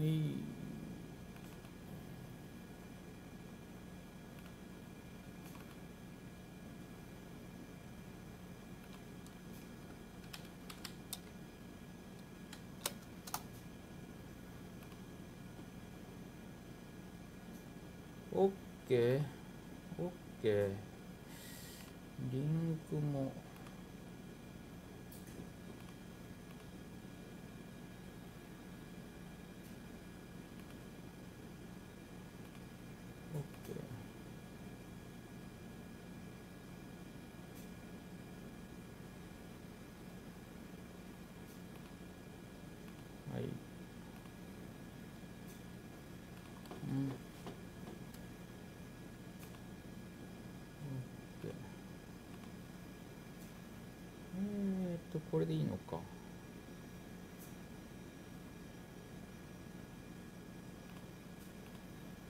い。オッケー、オッケー。リンクも。オッケー。はい。うん。これでいいのか。